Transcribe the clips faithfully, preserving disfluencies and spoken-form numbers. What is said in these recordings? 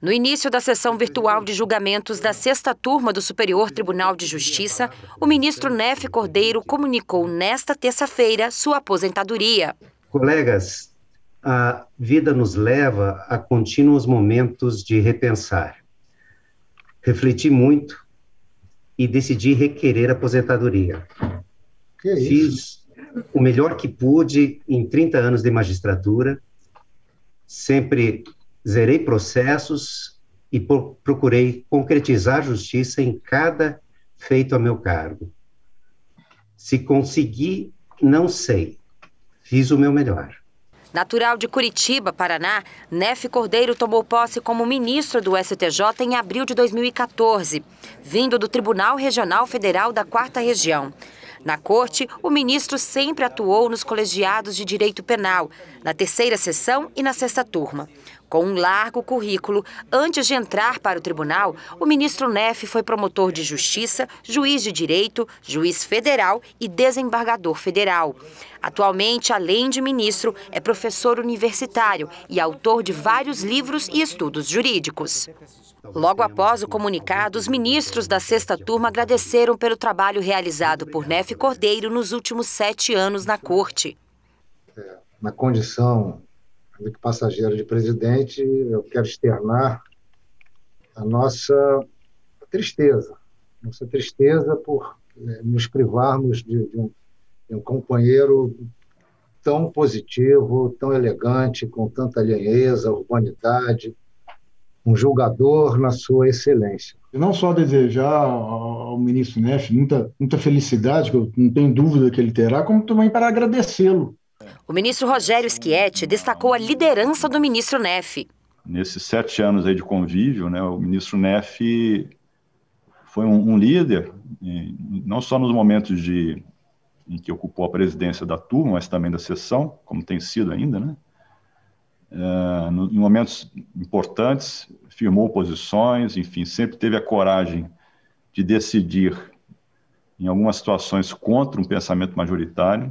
No início da sessão virtual de julgamentos da sexta turma do Superior Tribunal de Justiça, o ministro Nefe Cordeiro comunicou nesta terça-feira sua aposentadoria. Colegas, a vida nos leva a contínuos momentos de repensar. Refleti muito e decidi requerer aposentadoria. Que isso? Fiz o melhor que pude em trinta anos de magistratura, sempre zerei processos e procurei concretizar justiça em cada feito a meu cargo. Se consegui, não sei. Fiz o meu melhor. Natural de Curitiba, Paraná, Nefe Cordeiro tomou posse como ministro do S T J em abril de dois mil e quatorze, vindo do Tribunal Regional Federal da Quarta Região. Na corte, o ministro sempre atuou nos colegiados de direito penal, na terceira sessão e na sexta turma. Com um largo currículo, antes de entrar para o tribunal, o ministro Nefe foi promotor de justiça, juiz de direito, juiz federal e desembargador federal. Atualmente, além de ministro, é professor universitário e autor de vários livros e estudos jurídicos. Logo após o comunicado, os ministros da sexta turma agradeceram pelo trabalho realizado por Nefe Cordeiro nos últimos sete anos na corte. É, na condição de passageiro de presidente, eu quero externar a nossa tristeza, nossa tristeza por é, nos privarmos de, de, um, de um companheiro tão positivo, tão elegante, com tanta lhaneza, urbanidade, um julgador na sua excelência. E não só desejar ao ministro Nefe muita, muita felicidade, que eu não tenho dúvida que ele terá, como também para agradecê-lo. O ministro Rogério Schietti destacou a liderança do ministro Nefe. Nesses sete anos aí de convívio, né, o ministro Nefe foi um, um líder, não só nos momentos de, em que ocupou a presidência da turma, mas também da sessão, como tem sido ainda, né? Uh, no, em momentos importantes, firmou posições, enfim, sempre teve a coragem de decidir em algumas situações contra um pensamento majoritário,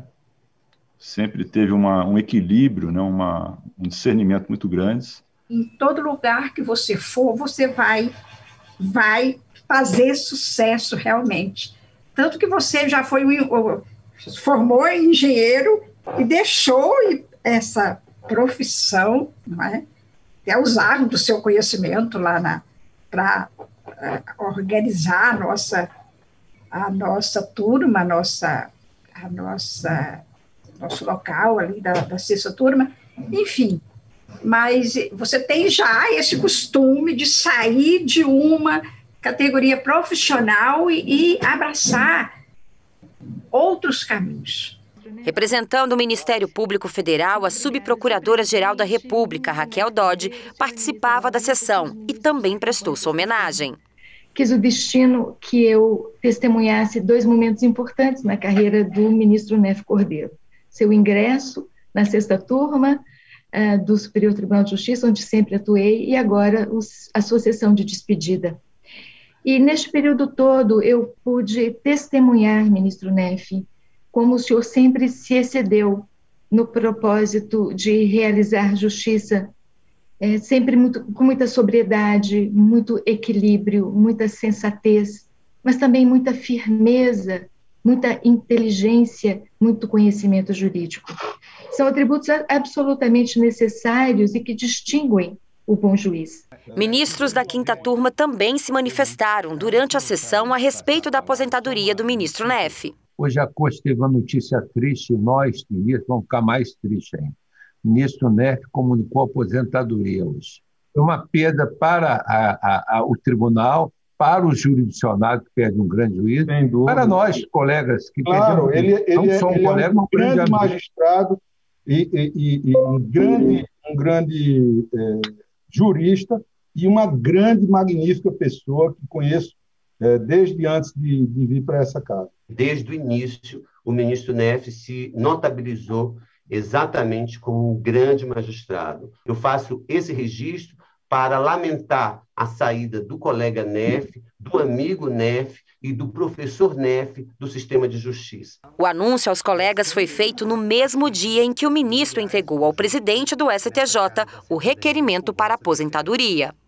sempre teve uma, um equilíbrio, né, uma, um discernimento muito grande. Em todo lugar que você for, você vai, vai fazer sucesso realmente. Tanto que você já foi, formou em engenheiro e deixou essa profissão, não é? Até usaram do seu conhecimento lá para uh, organizar a nossa, a nossa turma, a nossa, a nossa, nosso local ali da, da sexta turma, enfim. Mas você tem já esse costume de sair de uma categoria profissional e, e abraçar outros caminhos. Representando o Ministério Público Federal, a subprocuradora-geral da República, Raquel Dodge, participava da sessão e também prestou sua homenagem. Quis o destino que eu testemunhasse dois momentos importantes na carreira do ministro Nefe Cordeiro. Seu ingresso na sexta turma uh, do Superior Tribunal de Justiça, onde sempre atuei, e agora os, a sua sessão de despedida. E neste período todo eu pude testemunhar, ministro Nefe, como o senhor sempre se excedeu no propósito de realizar justiça, é, sempre muito, com muita sobriedade, muito equilíbrio, muita sensatez, mas também muita firmeza, muita inteligência, muito conhecimento jurídico. São atributos absolutamente necessários e que distinguem o bom juiz. Ministros da quinta turma também se manifestaram durante a sessão a respeito da aposentadoria do ministro Nefe. Hoje a corte teve uma notícia triste, nós, ministros, vamos ficar mais tristes ainda. O ministro Nefe comunicou a aposentadoria hoje. É uma perda para a, a, a, o tribunal, para o jurisdicionário, que perde um grande juiz, para nós, colegas, que claro, perdemos, ele, não ele, só um ele colega, é um mas um grande, grande magistrado e, e, e, e um grande, um grande é, jurista e uma grande, magnífica pessoa que conheço é, desde antes de, de vir para essa casa. Desde o início, o ministro Nefe se notabilizou exatamente como um grande magistrado. Eu faço esse registro para lamentar a saída do colega Nefe, do amigo Nefe e do professor Nefe do sistema de justiça. O anúncio aos colegas foi feito no mesmo dia em que o ministro entregou ao presidente do S T J o requerimento para aposentadoria.